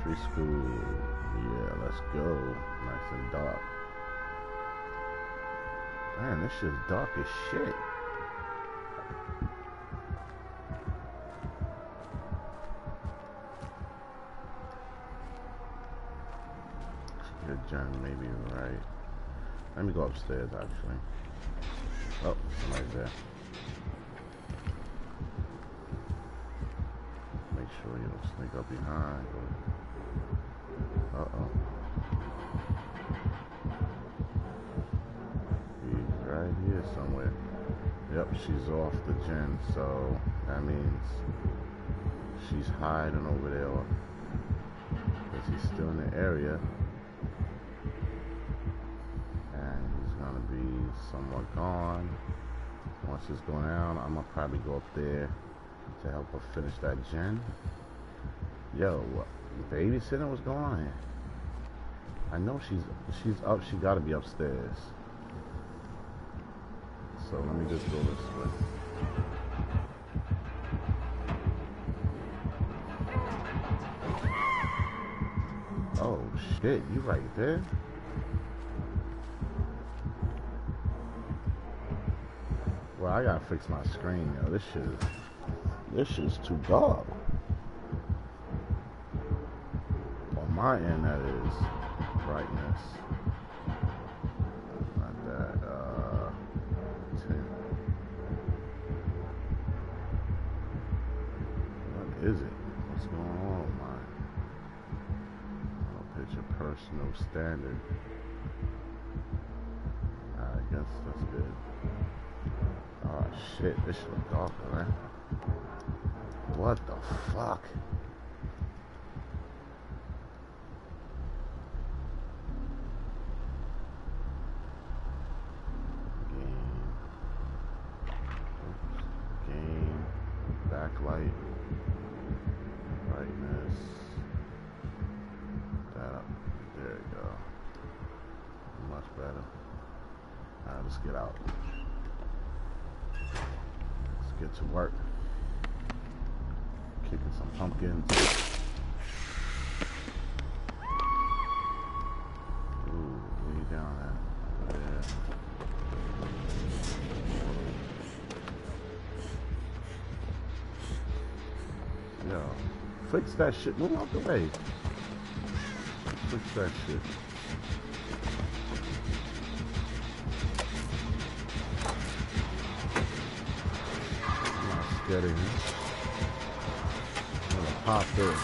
Elementary school. Yeah, let's go. Nice and dark. Man, this shit's dark as shit. Your Jen may be right. Let me go upstairs actually. Oh, somebody's there. Make sure you don't sneak up behind. Uh-oh. He's right here somewhere. Yep, she's off the Jen, so that means she's hiding over there, because he's still in the area. And he's gonna be somewhat gone. Once it's going down, I'm gonna probably go up there to help her finish that Jen. Yo, what babysitting? What's going on here? I know she's up. She gotta be upstairs. So let me just go this way. Oh shit, you right there? Well, I gotta fix my screen, yo. This shit's too dark. On my end, that is brightness. Not that, 10. What is it? What's going on with mine? I'll pitch a personal standard. I guess that's good. Oh shit, this shit look darker, man. What the fuck? Game, backlight, brightness, that up, there you go. Much better. Alright, let's get out. Let's get to work. Kicking some pumpkins. Ooh, where you down at? There. Yo, fix that shit. Move out the way. Fix that shit. I'm not scared of him. I'm gonna pop this.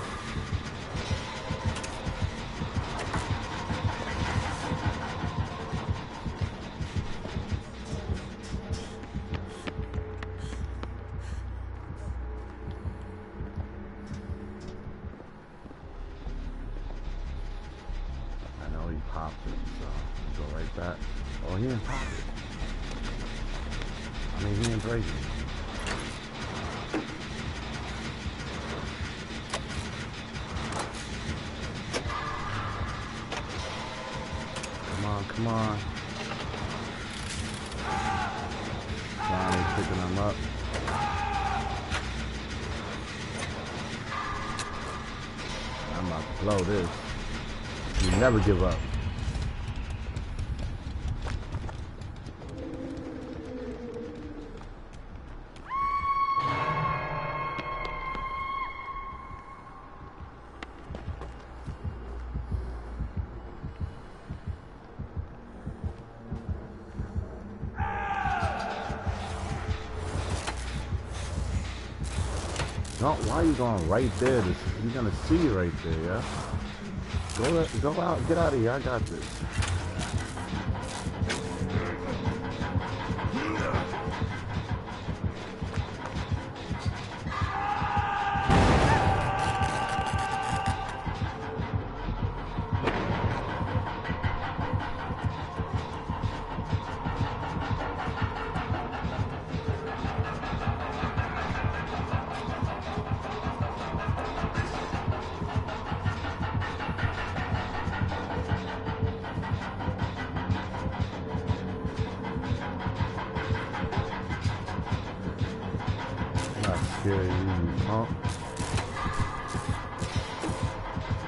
Popped it, so go right back. Oh, he didn't pop it. I mean, he didn't break it. Come on, come on. Finally picking him up. I'm about to blow this. You never give up. No, why are you going right there? You're gonna see you right there, yeah? Go out, get out of here, I got this. Not scared of you, punk.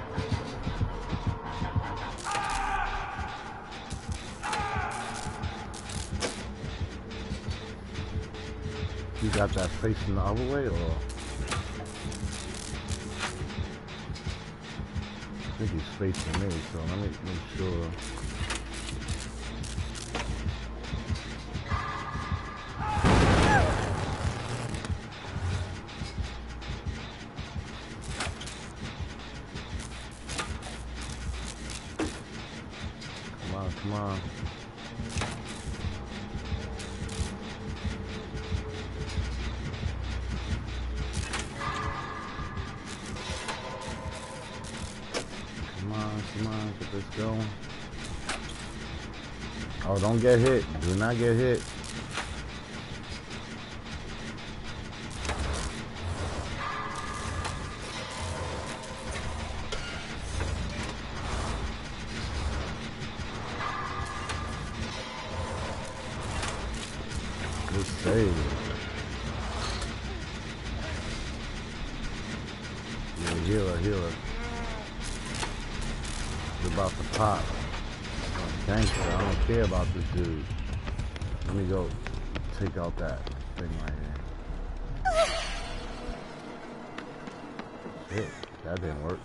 got that facing the other way, or? I think he's facing me, so let me make sure. Come on. Come on, get this going. Oh, don't get hit. Do not get hit. Good save. Yeah, healer. You're about to pop. Gangster, I don't care about this dude. Let me go take out that thing right here. Shit, that didn't work.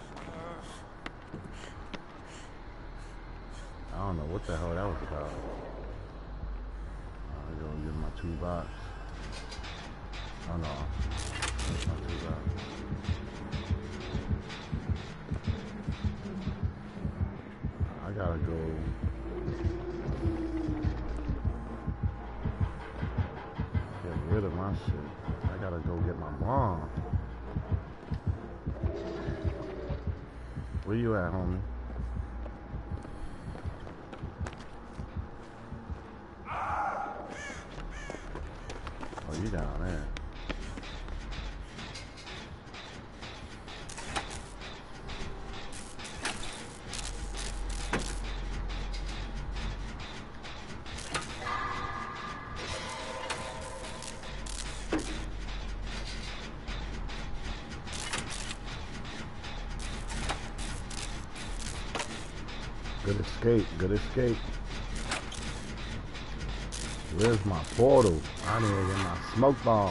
I don't know what the hell that was about. I'm gonna get my toolbox. Oh no, that's my toolbox. I gotta go. Get rid of my shit. I gotta go get my mom. Where you at, homie? Oh, you down there. Good escape. Where's my portal? I need to get my smoke bomb.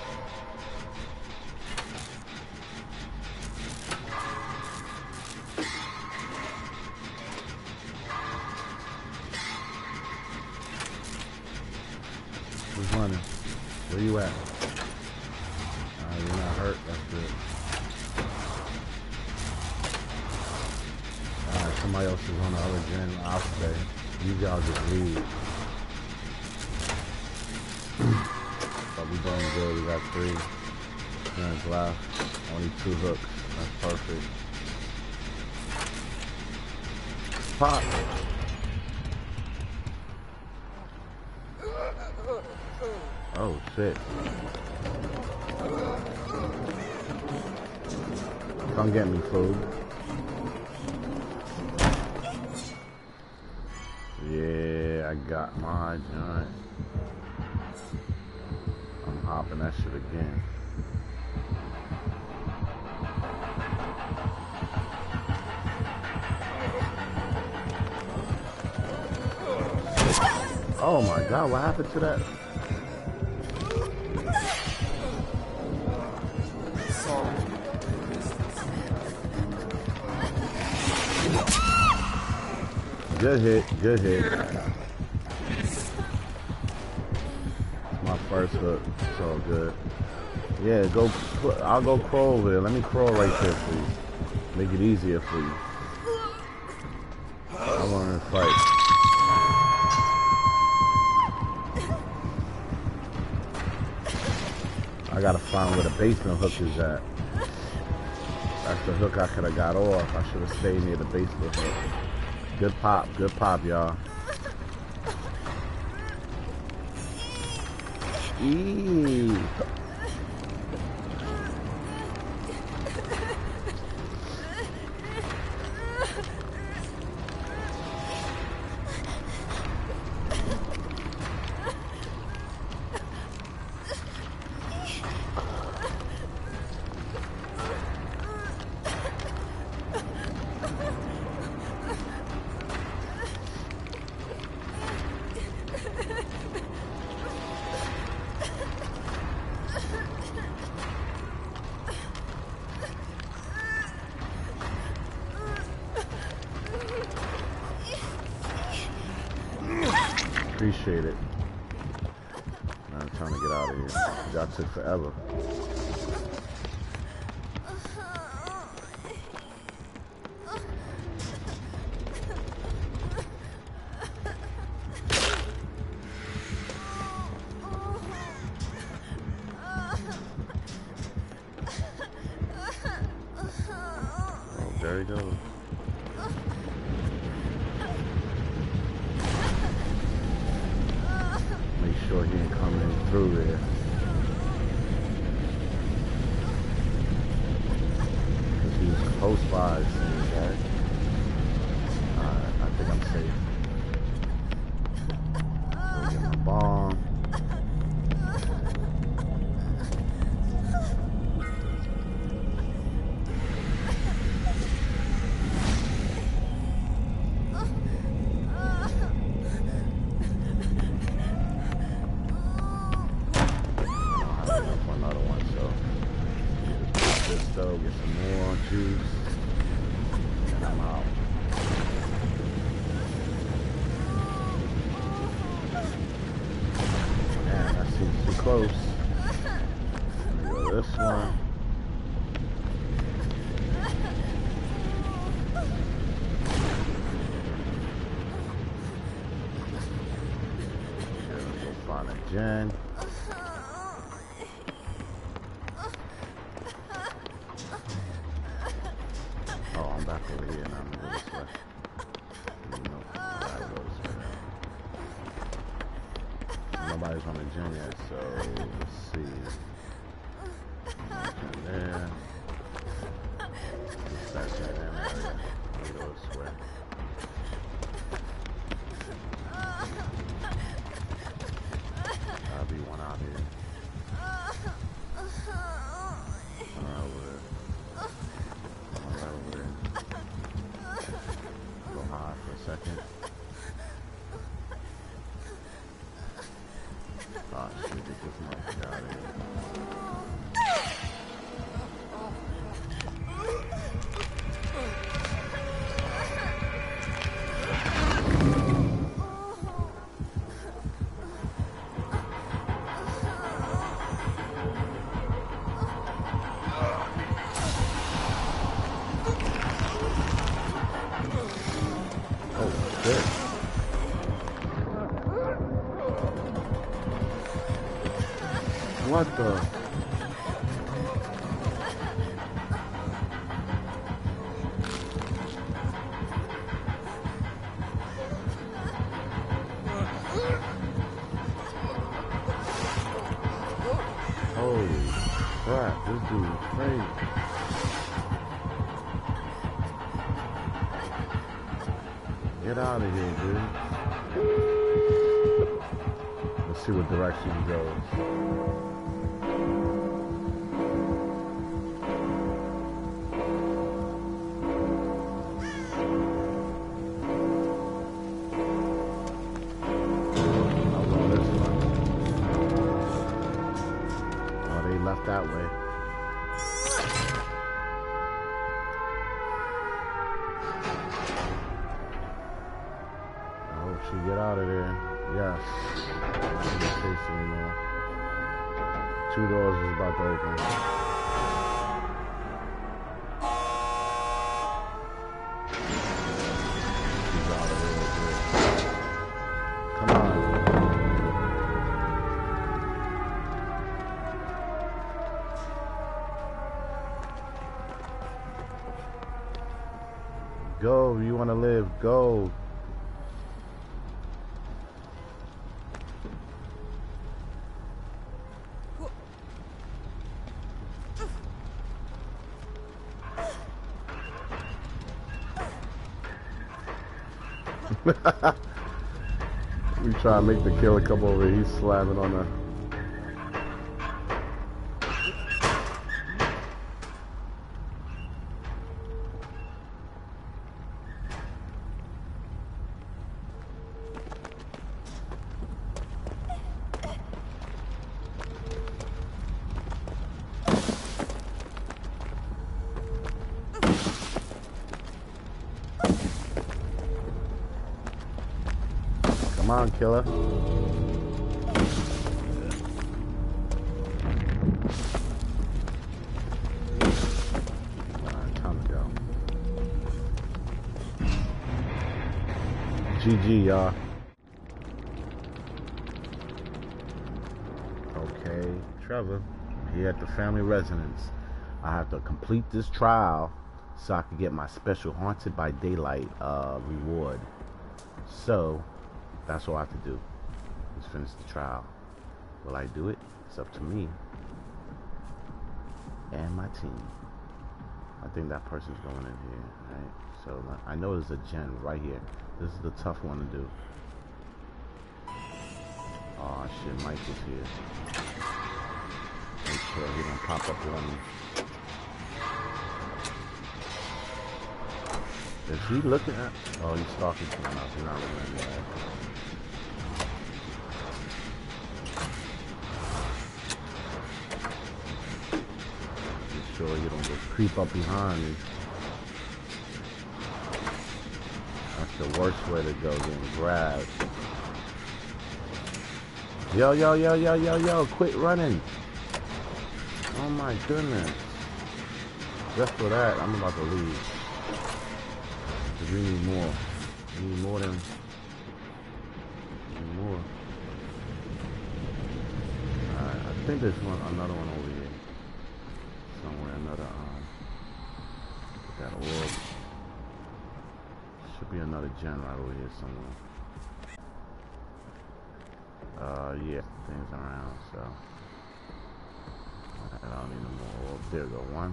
Who's running? Where you at? You're not hurt. That's good. Somebody else is on the other gen. I'll stay. You guys just leave. But we doing good. We got 3 gens left. Only 2 hooks. That's perfect. Pop. Oh shit. Come get me, food. Yeah, I got my joint. I'm hopping that shit again. Oh my god, what happened to that? Good hit. My first hook, it's all good. Yeah, I'll go crawl over there. Let me crawl right there for you. Make it easier for you. I want to fight. I gotta find where the basement hook is at. That's the hook I could have got off. I should have stayed near the basement hook. Good pop, y'all. Eee. appreciate it. I'm trying to get out of here. Y'all took forever. Oh, there he goes. Make sure he ain't coming through there. Because he was close by, it seems, right? Alright, I think I'm safe. Go get my bomb. Get some more juice, and I'm out. Man, that seems too close. Let me go this one. Okay, let's go find a gen. Back over here, now I'm gonna go this way. Nope, I gotta go this way now. Nobody's on the gym yet, so let's see. Gym there. That's in that area. Let me go this way. Gotta be one out here. One right over there. One right over there. Go high for a second. Oh shit, get this mic out of here. What the? Holy crap, this dude is crazy. Get out of here, dude. Let's see what direction he goes. Left that way. I hope she get out of there. Yes. I don't need chase anymore. 2 doors is about to open. She's out of there. Come on. Go, you want to live, go. We try to make the killer come over, he's slamming on the... Come Come on, killer. Alright, time to go. GG, y'all. Okay, Trevor, here at the family residence. I have to complete this trial so I can get my special Haunted by Daylight reward. So, that's all I have to do. Is finish the trial. Will I do it? It's up to me and my team. I think that person's going in here, right? So, I know there's a gen right here. This is the tough one to do. Oh shit, Mike is here. Make sure he don't pop up on me. Is he looking at? Oh, he's talking to someone else. He's not looking at me. Make sure he don't just creep up behind me. That's the worst way to go, getting grabbed. Yo, yo, yo, yo, yo, yo, quit running. Oh my goodness. Just for that, I'm about to leave. We need more. We need more than... We need more. Alright, I think there's another one over here. Somewhere, another, that orb. Should be another gen right over here somewhere. Yeah, things around, so. I don't need no more orbs. There we go, one.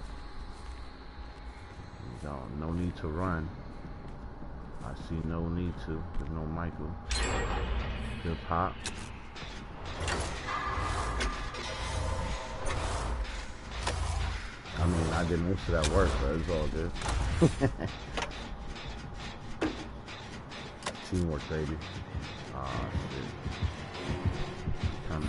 There we go, no need to run. I see no need to. There's no Michael. Good pop. I mean, I did most of that work, but it's all good. Teamwork, baby. Ah, shit. Coming.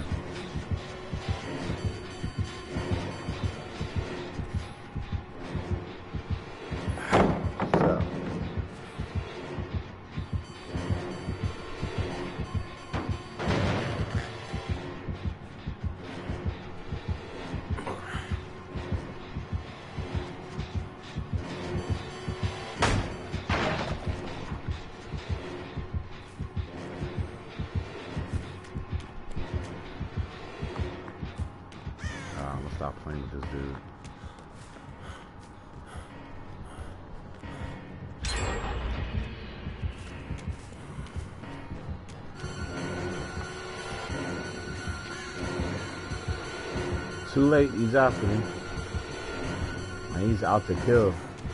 Stop playing with this dude. Too late, he's after me. And he's out to kill.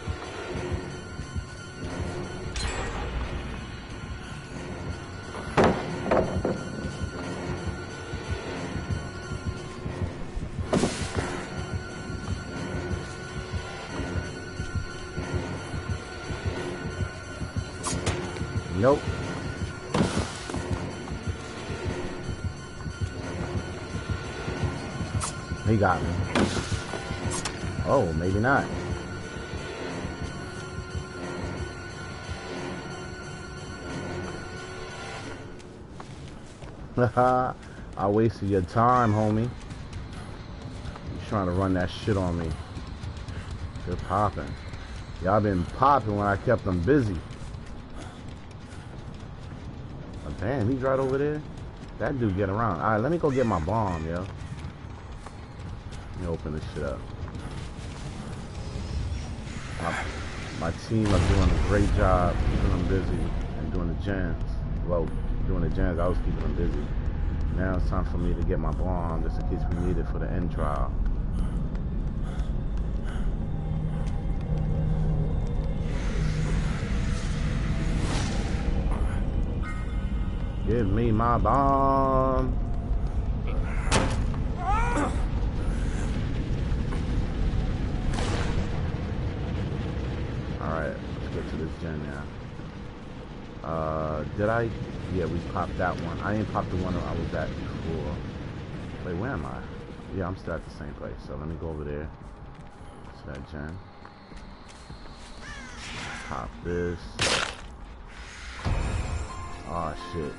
Nope. He got me. Oh, maybe not. Haha, I wasted your time, homie. You trying to run that shit on me. Good popping. Y'all been popping when I kept them busy. Damn, he's right over there. That dude get around. Alright, let me go get my bomb, yo. Let me open this shit up. My team are doing a great job keeping them busy and doing the gens. Well, doing the gens, I was keeping them busy. Now it's time for me to get my bomb just in case we need it for the end trial. Give me my bomb. Alright, let's get to this gen now. Did I? Yeah, we popped that one. I ain't popped the one I was at before. Wait, where am I? Yeah, I'm still at the same place. So let me go over there to that gen. Pop this. Oh shit.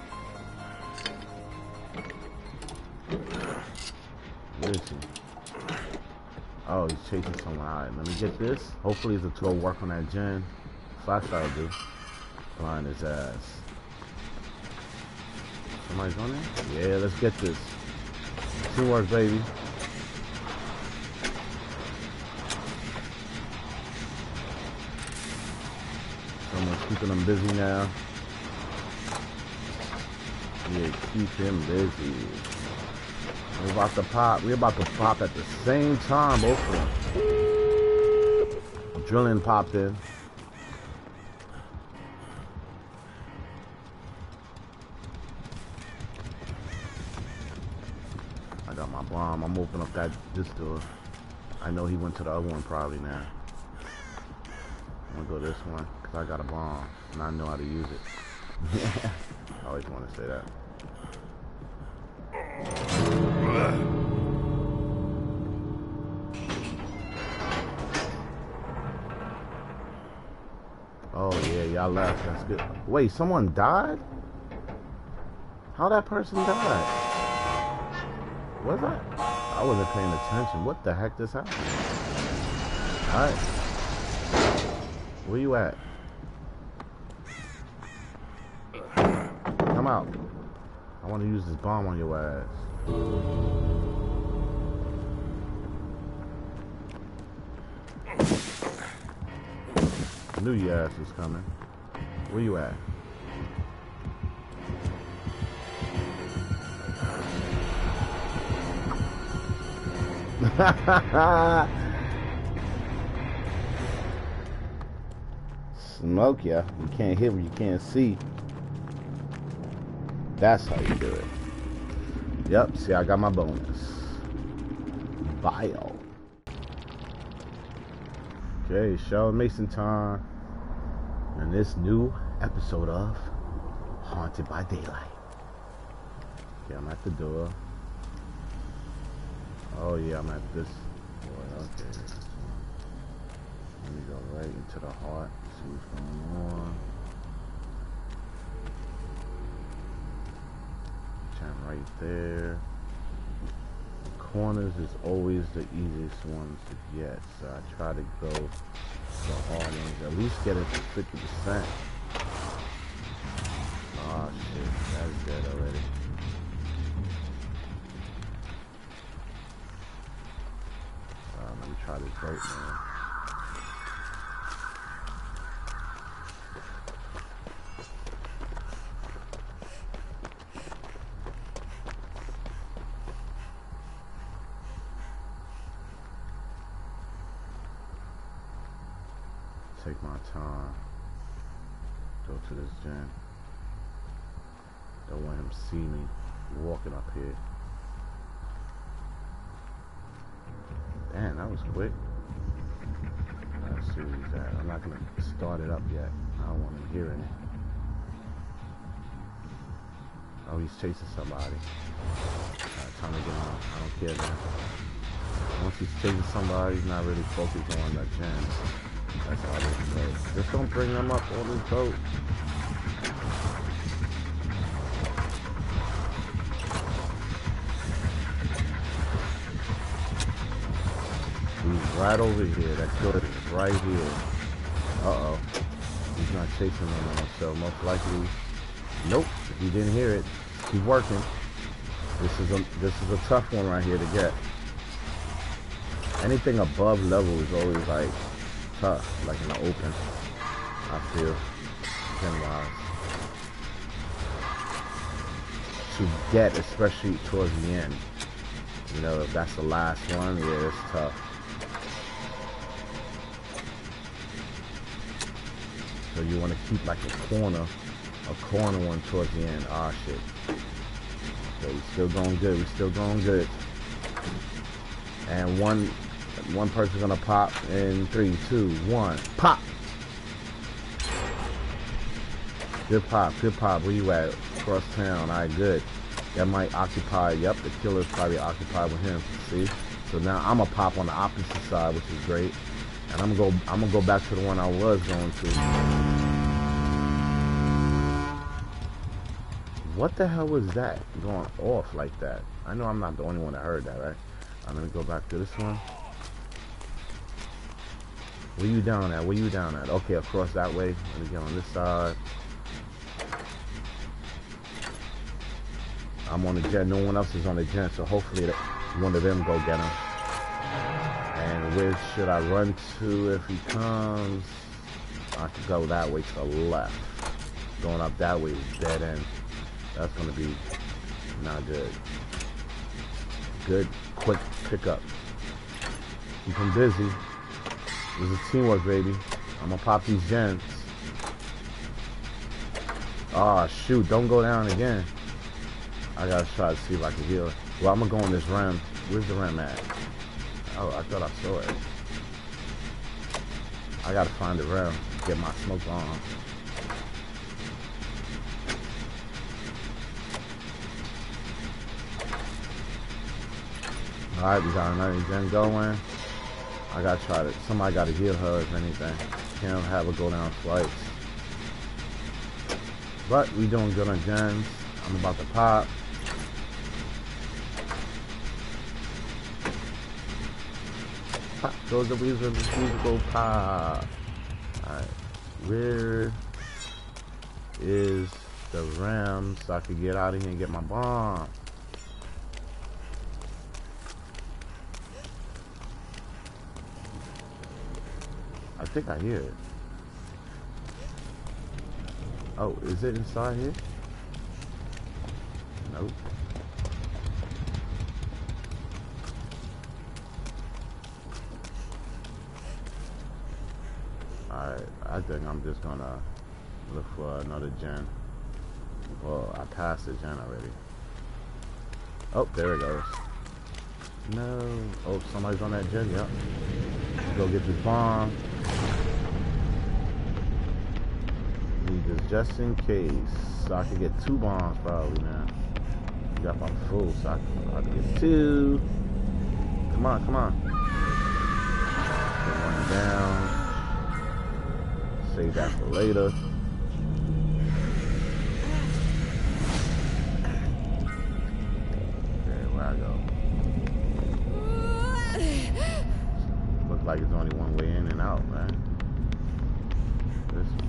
Where is he? Oh, he's chasing someone. Alright, let me get this. Hopefully it's a go work on that gen. Flashlight will do. Blind his ass. Somebody's on there? Yeah, let's get this. Teamwork, baby. Someone's keeping him busy now. Yeah, keep him busy. We're about to pop. We're about to pop at the same time, both of them. Drilling popped in. I got my bomb. I'm opening up this door. I know he went to the other one probably now. I'm gonna go this one because I got a bomb and I know how to use it. I always want to say that. Oh yeah, y'all left. That's good. Wait, someone died? How that person died? Was I? I wasn't paying attention. What the heck just happened? Alright. Where you at? Come out. I want to use this bomb on your ass. I knew your ass was coming. Where you at? Smoke ya. You can't hit what you can't see. That's how you do it. Yep, see, I got my bonus. Bio. Okay, Cheryl Mason time. And this new episode of Haunted by Daylight. Okay, I'm at the door. Oh yeah, I'm at this. Boy, okay. Let me go right into the heart. See what's going on. Jam right there. Corners is always the easiest ones to get, so I try to go the hard ones. At least get it to 50%. Oh shit, that's dead already. Let me try this boat, man. Take my time. Go to this gen. Don't want him to see me walking up here. Damn, that was quick. Let's see where he's at. I'm not gonna start it up yet. I don't want him hearing it. Oh, he's chasing somebody. Time to get on. I don't care now. Once he's chasing somebody, he's not really focused on that gen. That's how this goes. Just don't bring them up on this boat. He's right over here. That killer is right here. Uh-oh. He's not chasing them on himself. Most likely. Nope. If you didn't hear it, keep working. This is a tough one right here to get. Anything above level is always like tough, like in the open, I feel, gen-wise. To get, especially towards the end. You know, if that's the last one, yeah, it's tough. So you want to keep like a corner one towards the end. Ah, shit. So we're still going good, we're still going good. And one person's gonna pop in 3, 2, 1, pop! Good pop, good pop. Where you at? Across town. Alright, good. That might occupy. Yep, the killer's probably occupied with him. See? So now I'm gonna pop on the opposite side, which is great. And I'm gonna go back to the one I was going to. What the hell was that going off like that? I know I'm not the only one that heard that, right? I'm gonna go back to this one. Where you down at? Where you down at? Okay, across that way. Let me get on this side. I'm on the gen. No one else is on the gen, so hopefully one of them go get him. And where should I run to if he comes? I could go that way to the left. Going up that way is dead end. That's gonna be not good. Good, quick pickup. Keep him busy. This is teamwork, baby. I'm gonna pop these gens. Oh shoot! Don't go down again. I gotta try to see if I can heal. Well, I'm gonna go on this rim. Where's the rim at? Oh, I thought I saw it. I gotta find the rim. Get my smoke on. Alright, we got another gen going. I gotta try to. Somebody gotta heal her if anything. Can't have her go down twice. But we doing good on gens. I'm about to pop. Pop goes the musical pop. Alright. Where is the ram so I can get out of here and get my bomb? I think I hear it. Oh, is it inside here? Nope. Alright, I think I'm just gonna look for another gen. Well, I passed the gen already. Oh, there it goes. No. Oh, somebody's on that gen, yep. Let's go get this bomb. Need this just in case. So I can get 2 bombs probably now. You got my full, so I can get 2. Come on, come on. Put one down. Save that for later. Okay, where I go? Looks like it's only one way in and out, man. This one.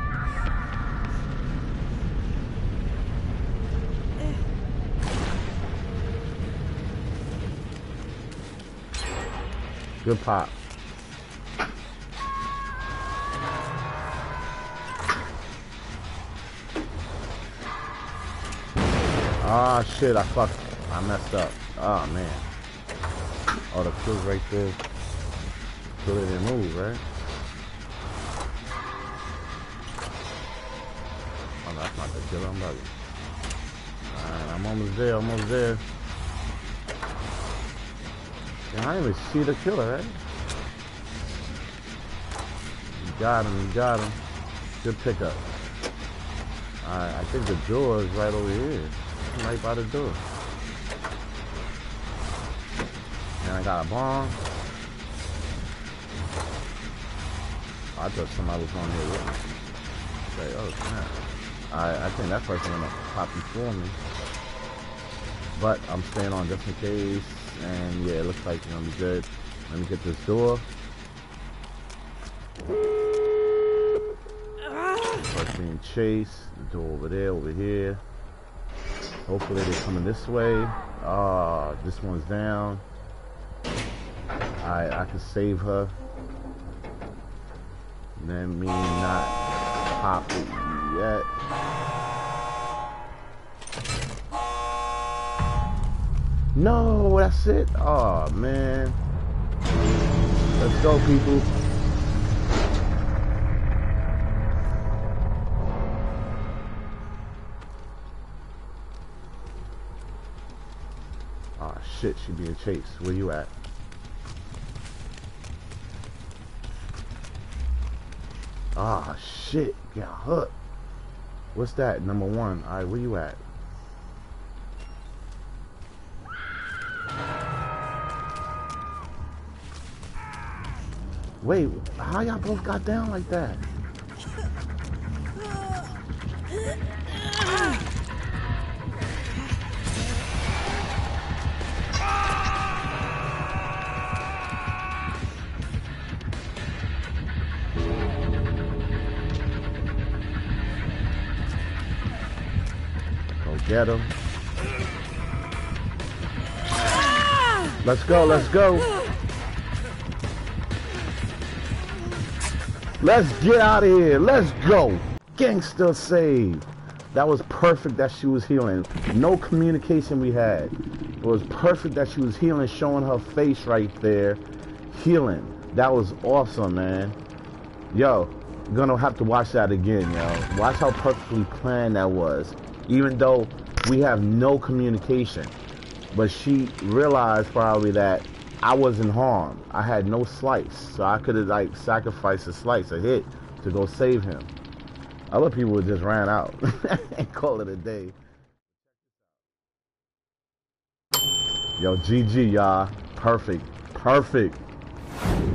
Good pop. Ah, shit, I messed up. Oh, man. Oh, the kill's right there. Kill it didn't move, right? Oh, that's not the killer, I'm bugging. Alright, I'm almost there, almost there. Yeah, I didn't even see the killer, right? You got him, you got him. Good pickup. Alright, I think the door is right over here. Right by the door. And I got a bomb. I thought somebody was on here with me. Say, oh snap. I think that person gonna pop before me. But I'm staying on just in case. And yeah, it looks like it's gonna be good. Let me get this door. First being chased. The door over there, over here. Hopefully they're coming this way. Ah, this one's down. I can save her. Let me not pop it yet. No, that's it. Oh man. Let's go, people. Oh shit, she being chased. Where you at? Ah shit, got hooked. What's that? Number 1. Alright, where you at? Wait, how y'all both got down like that? Get him. Let's go, let's go. Let's get out of here. Let's go. Gangster save. That was perfect that she was healing. No communication we had. It was perfect that she was healing, showing her face right there. Healing. That was awesome, man. Yo, you're gonna have to watch that again, yo. Watch how perfectly planned that was. Even though we have no communication. But she realized probably that I wasn't harmed. I had no slice. So I could have like sacrificed a slice, a hit, to go save him. Other people just ran out and call it a day. Yo, GG, y'all. Perfect. Perfect.